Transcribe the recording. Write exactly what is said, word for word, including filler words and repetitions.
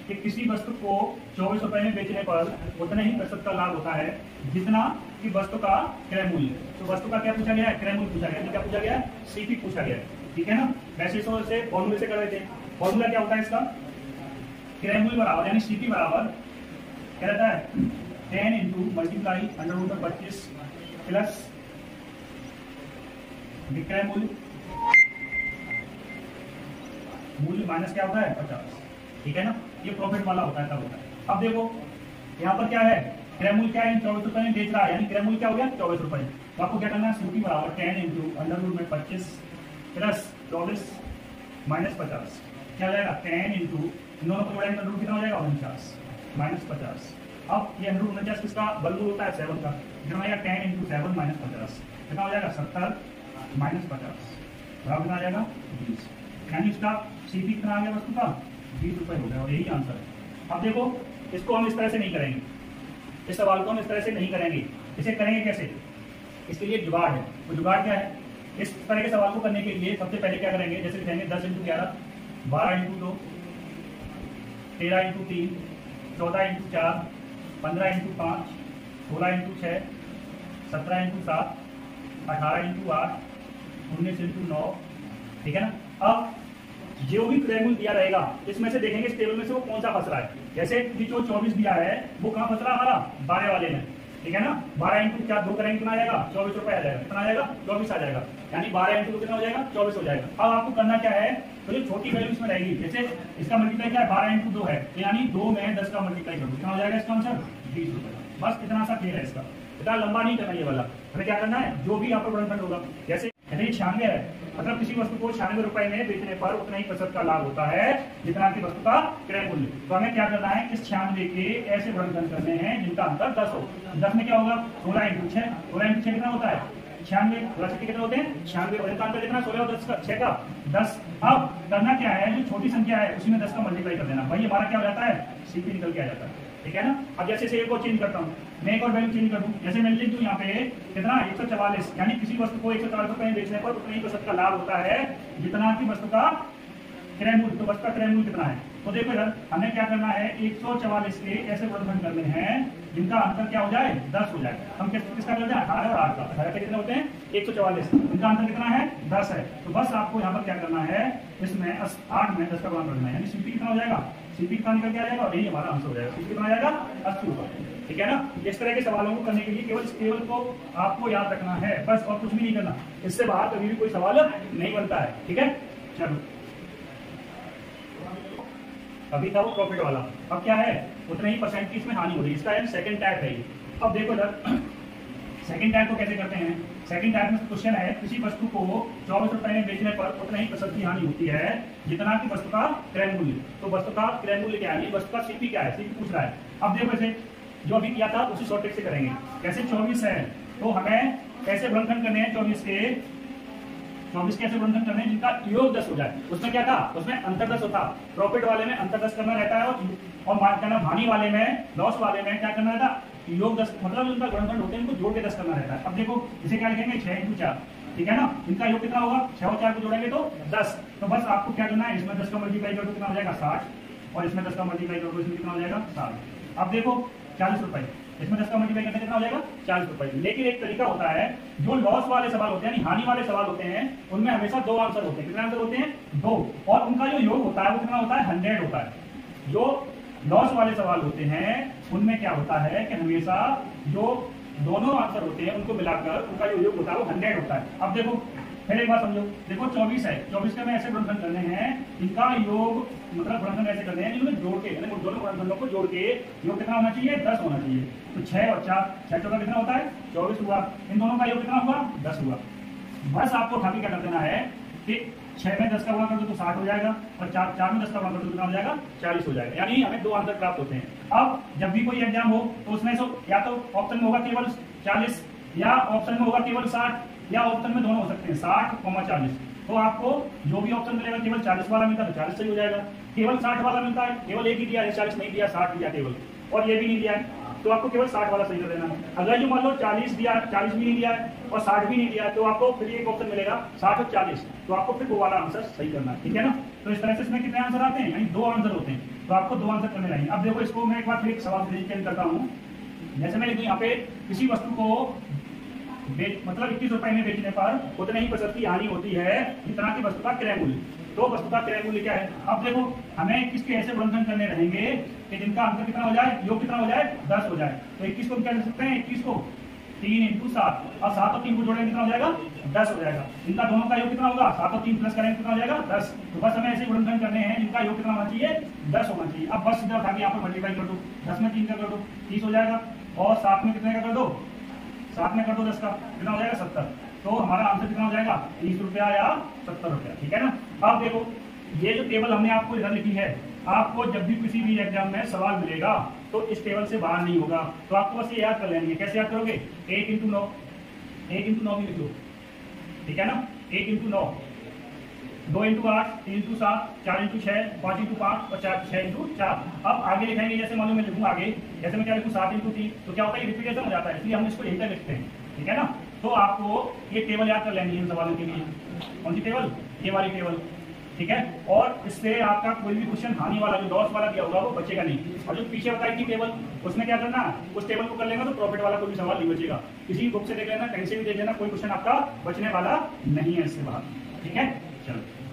कि किसी वस्तु को चौबीस रुपए में बेचने पर उतने ही प्रतिशत का लाभ होता है जितना कि वस्तु का क्रय मूल्य। तो वस्तु का क्या पूछा गया है? क्रय मूल्य पूछा गया है। क्या पूछा गया है? सीपी पूछा गया है। ठीक है ना। वैसे से फॉर्मूले से कर रहे थे। फॉर्मूला क्या होता है इसका? क्रय मूल्य बराबर यानी सीपी बराबर क्या रहता है? Ten into multiply under root में पच्चीस प्लस विक्रय मूल्य मूल्य माइनस क्या होता है? पचास। ठीक है ना। ये प्रॉफिट वाला होता है, तब होता है। अब देखो यहाँ पर क्या है? क्रय मूल्य क्या है? चौबीस रुपए में बेच रहा है, यानी क्रय मूल्य क्या हो गया? चौबीस रुपए। तो आपको क्या करना है? सीपी बराबर टेन इंटू अंडर रूट में पच्चीस प्लस चौबीस माइनस पचास। क्या हो जाएगा? टेन इंटू इन दोनों को जोड़ेंगे तो रूट कितना हो जाएगा? उनचास माइनस पचास। अब ये अंडर उनचास किसका बल्लू होता है? सेवन का। कितना हो जाएगा? टेन इंटू सेवन माइनस पचास। कितना हो जाएगा? सत्तर माइनस पचास बराबर कितना आ जाएगा? बीस। यानी इसका सीपी कितना आ गया वस्तु का? बीस रुपए हो गया। और यही आंसर है। अब देखो इसको हम इस तरह से नहीं करेंगे, इस सवाल को हम इस तरह से नहीं करेंगे। इसे करेंगे कैसे? इसके लिए जुगाड़ है। वो जुगाड़ क्या है? इस तरह के सवाल को करने के लिए सबसे पहले क्या करेंगे? जैसे लिखेंगे दस इंटू ग्यारह, बारह इंटू दो, तेरह इंटू तीन, चौदह इंटू चार, पंद्रह इंटू पाँच, सोलह इंटू छः, सत्रह इंटू सात, अठारह इंटू आठ, उन्नीस इंटू नौ। ठीक है ना। अब जो भी क्रय मूल्य दिया रहेगा इसमें से देखेंगे इस टेबल में से वो कौन सा फंस रहा है। जैसे कि जो चौबीस दिया है वो कहाँ फंस रहा है? हमारा बारह वाले में। ठीक है ना। बारह इंटू क्या दो करेंगे कितना आ जाएगा? चौबीस रुपए आ जाएगा। कितना आ जाएगा? चौबीस आ जाएगा। यानी बारह इंटू कितना हो जाएगा? चौबीस हो जाएगा। अब आपको करना क्या है? तो जो छोटी वैल्यू इसमें रहेगी, जैसे इसका मल्टीप्लाई क्या है? बारह इंटू दो है, यानी दो में दस का मल्टीप्लाई करो, कितना हो जाएगा इसका आंसर? बीस रुपए। बस इतना सा खेल है इसका, इतना लंबा नहीं करना ये वाला। हमें क्या करना है? जो भी यहाँ पर गुणनखंड होगा, जैसे छियानवे है, मतलब किसी वस्तु को छियानवे रुपए में बेचने पर उतना ही प्रतिशत का लाभ होता है जितना की वस्तु का क्रय मूल्य। तो हमें क्या करना है? इस छियानवे के ऐसे गुणनखंड करने हैं जिनका अंतर दस हो। दस में क्या होगा? सोलह इंटू छह, सोलह इंटू छह कितना होता है? छियानवे। कितने होते हैं? छियानवे। और इनका अंतर कितना? सोलह और दस का, छह का दस। अब करना क्या है? जो छोटी संख्या है उसी में दस का मल्टीप्लाई कर देना, भाई हमारा क्या हो जाता है? सीपी निकल के आ जाता है। ठीक है ना। अब जैसे से एक और चेंज करता हूँ, मैं एक और वैल्यू चेंज कर दूं। जैसे मैं लिख दूं यहाँ पे कितना? एक सौ चवालीस, यानी किसी वस्तु को एक सौ चवालीस रुपए में बेचने पर उतने ही प्रतिशत का लाभ होता है जितना की वस्तु का क्रय मूल्य। तो वस्तु का क्रय मूल्य कितना है? तो देखो इधर हमें क्या करना है? एक सौ चवालीस के ऐसे गुणनखंड करने हैं जिनका अंतर क्या हो जाए? दस हो जाए। हम किस किसका करते हैं? अठारह और आठ का। अठारह के कितने होते हैं? एक सौ चवालीस। इनका अंतर कितना है? दस है। तो बस आपको यहाँ पर क्या करना है? इसमें आठ में दस का गुणा करना है, यानी सीपी कितना हो जाएगा? सीपी कितना निकल के आ जाएगा? और यही हमारा आंसर हो जाएगा। सीपी कितना आ जाएगा? अस्सी रुपए। ठीक है ना। इस तरह के सवालों को करने के लिए केवल इस टेबल को आपको याद रखना है, बस, और कुछ भी नहीं करना। इससे बाहर कभी भी कोई सवाल नहीं बनता है। ठीक है। चलो, अभी था वो प्रॉफिट वाला, अब क्या है? उतने ही परसेंट की इसमें हानि हो रही है। इसका सेकंड टाइप है ये। अब देखो इधर सेकंड टाइप को कैसे करते हैं? सेकंड टाइप में क्वेश्चन है किसी वस्तु को चौबीस रुपए में बेचने पर उतने ही प्रतिशत की हानि होती है जितना की वस्तु का क्रय मूल्य। तो वस्तु का क्रय मूल्य क्या है? वस्तु का सीपी क्या है? सीपी पूछ रहा है। अब देखो इसे जो अभी किया था उसी शॉर्ट ट्रिक से करेंगे। कैसे? चौबीस है तो हमें कैसे गुणनखंड करने हैं? चौबीस के चौबीस कैसे गुणनखंड करने हैं जिनका योग दस हो जाए। उसमें क्या था? उसमें अंतर दस होता। प्रॉफिट वाले में अंतर दस करना रहता है, और मान करना हानि वाले में, लॉस वाले में क्या करना रहता? योग दस, मतलब उनका गुणनखंड होते हैं, इनको जोड़ के दस करना रहता है। अब देखो इसे क्या लिखेंगे? छह इंटू चार। ठीक है ना। इनका योग कितना होगा? छह और चार को जोड़ेंगे तो दस। तो बस आपको क्या करना है? इसमें दस का मल्टीप्लाई कर दो, कितना हो जाएगा? साठ। और इसमें दस का मल्टीप्लाई कर दो, इसमें कितना हो जाएगा? साठ। अब देखो चालीस रुपए, इसमें दस का मल्टीप्लाई करते कितना हो जाएगा? चालीस रुपए। लेकिन एक तरीका होता है, जो लॉस वाले सवाल होते हैं, यानी हानि वाले सवाल होते हैं, उनमें हमेशा दो आंसर होते हैं। कितने आंसर होते हैं? दो। और उनका जो योग होता है वो कितना होता है? हंड्रेड होता है। जो लॉस वाले सवाल होते हैं उनमें क्या होता है कि हमेशा जो दोनों आंसर होते हैं उनको मिलाकर उनका जो योग होता है वो हंड्रेड होता है। अब देखो फिर एक बात समझो, देखो चौबीस है, चौबीस के में ऐसे गुणनखंड करने हैं इनका योग, मतलब गुणनखंड ऐसे करने हैं जिनमें जोड़ के, यानी दोनों गुणनखंडों को जोड़ के योग कितना होना चाहिए? दस होना चाहिए। तो छह और चार, छह चौका कितना होता है? चौबीस हुआ। इन दोनों का योग कितना हुआ? दस हुआ। बस आपको ठाकी क्या कर देना है कि छह में दस का गुणा कर दो तो साठ हो जाएगा, और चार चार में दस का गुणा कर दो कितना हो जाएगा? चालीस हो जाएगा। यानी हमें दो आंसर प्राप्त होते हैं। अब जब भी कोई एग्जाम हो तो उसमें से या तो ऑप्शन में होगा केवल चालीस, या ऑप्शन में होगा केवल साठ, या ऑप्शन में दोनों हो सकते हैं, साठ कॉमा चालीस। तो आपको जो भी ऑप्शन मिलेगा केवल चालीस वाला मिलता है तो चालीस सही हो जाएगा। केवल साठ वाला मिलता है, केवल एक ही दिया है, चालीस नहीं दिया, साठ दिया केवल, और ये भी नहीं दिया है, तो आपको केवल साठ वाला सही कर देना है। अगर जो मान लो चालीस दिया, चालीस भी नहीं दिया है और साठ भी नहीं दिया, तो आपको फिर एक ऑप्शन मिलेगा साठ और चालीस, तो आपको फिर वो वाला आंसर सही करना है। ठीक है ना। तो इस तरह से इसमें कितने आंसर आते हैं? यानी दो आंसर होते हैं। तो आपको दो आंसर करने रहेंगे। अब देखो इसको मैं एक बार फिर एक सवाल से चेंज करता हूँ। जैसे मैं लिखूँ यहाँ पे किसी वस्तु को बेच मतलब इक्कीस रुपए में बेचने पर उतने ही प्रतिशत की हानि होती है जितना की वस्तु का क्रय मूल्य। तो वस्तु का क्रय मूल्य क्या है? अब देखो हमें किसके ऐसे गुणनखंड करने रहेंगे कि जिनका अंतर कितना हो जाए, योग कितना हो जाए, दस हो जाए। तो इक्कीस को हम क्या लिख सकते हैं, इक्कीस को तीन इंटू सात, और सात और तीन को जोड़ेंगे कितना हो जाएगा, दस हो जाएगा। इनका दोनों का योग कितना होगा, सात और तीन प्लस करेंगे कितना हो जाएगा, दस। तो बस हमें ऐसे गुणनखंड करने हैं जिनका योग कितना होना चाहिए, दस होना चाहिए। अब बस सीधा उठा के यहाँ पर मल्टीप्लाई कर दो, दस में तीन का कर दो तीस हो जाएगा, और सात में कितने का कर दो, सात में कर दो दस का, कितना हो जाएगा सत्तर। तो हमारा आंसर कितना हो जाएगा, तीस रुपया या सत्तर रुपया, ठीक है ना। अब देखो ये जो टेबल हमने आपको इधर लिखी है, आपको जब भी किसी भी एग्जाम में सवाल मिलेगा तो इस टेबल से बाहर नहीं होगा। तो आपको बस ये याद कर लेंगे। कैसे याद करोगे, एक इंटू नौ, एक इंटू नौ भी लिख लो, ठीक है ना, एक इंटू नौ, दो इंटू आठ, तीन इंटू सात, चार इंटू छह, पांच इंटू पांच और चार छह इंटू चार। अब आगे लिखेंगे, जैसे मालूम मैं लिखूँ आगे, जैसे मैं क्या लिखूँ सात इंटू तीन, तो क्या होता है रिपीटेशन हो जाता है, इसलिए हम इसको यहीं तक लिखते हैं, ठीक है ना। तो आपको ये टेबल याद कर लेंगे इन सवालों के लिए। कौन सी टेबल, ये वाली टेबल, ठीक है। और इससे आपका कोई भी क्वेश्चन हानि वाला जो लॉस वाला दिया होगा वो बचेगा नहीं। और जो पीछे बताई थी टेबल, उसमें क्या करना, उस टेबल को कर लेना तो प्रॉफिट वाला कोई भी सवाल नहीं बचेगा। किसी बुक से देख लेना, कहीं से भी देख लेना, कोई क्वेश्चन आपका बचने वाला नहीं है इससे बाहर, ठीक है। चलो।